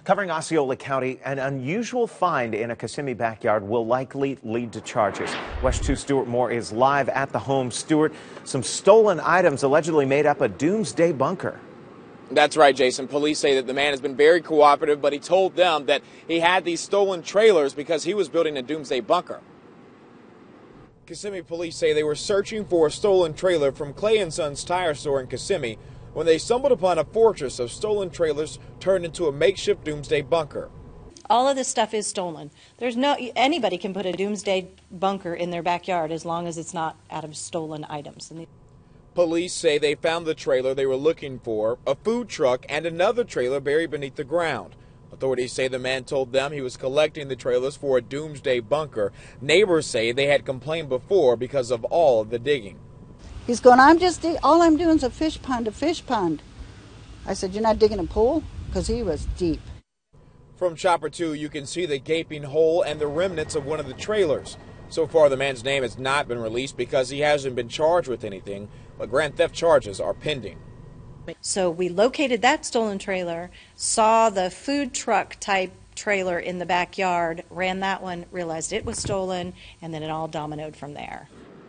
Covering Osceola County, an unusual find in a Kissimmee backyard will likely lead to charges. West 2 Stuart Moore is live at the home. Stuart, some stolen items allegedly made up a doomsday bunker. That's right, Jason. Police say that the man has been very cooperative, but he told them that he had these stolen trailers because he was building a doomsday bunker. Kissimmee police say they were searching for a stolen trailer from Clay & Sons tire store in Kissimmee when they stumbled upon a fortress of stolen trailers turned into a makeshift doomsday bunker. All of this stuff is stolen. Anybody can put a doomsday bunker in their backyard as long as it's not out of stolen items. Police say they found the trailer they were looking for, a food truck, and another trailer buried beneath the ground. Authorities say the man told them he was collecting the trailers for a doomsday bunker. Neighbors say they had complained before because of all of the digging. He's going, all I'm doing is a fish pond, a fish pond. I said, you're not digging a pool? Because he was deep. From Chopper 2, you can see the gaping hole and the remnants of one of the trailers. So far, the man's name has not been released because he hasn't been charged with anything, but grand theft charges are pending. So we located that stolen trailer, saw the food truck type trailer in the backyard, ran that one, realized it was stolen, and then it all dominoed from there.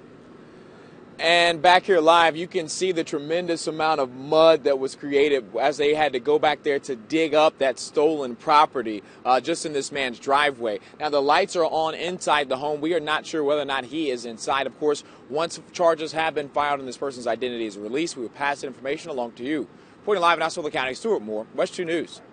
And back here live, you can see the tremendous amount of mud that was created as they had to go back there to dig up that stolen property just in this man's driveway. Now, the lights are on inside the home. We are not sure whether or not he is inside. Of course, once charges have been filed and this person's identity is released, we will pass that information along to you. Reporting live in Osceola County, Stuart Moore, West 2 News.